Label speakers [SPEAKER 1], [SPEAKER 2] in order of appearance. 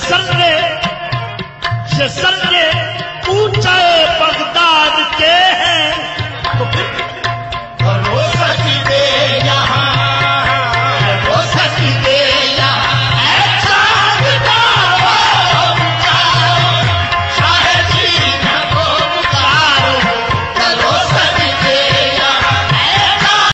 [SPEAKER 1] ये सर्रे ऊंचे बगदाद के हैं तो फिर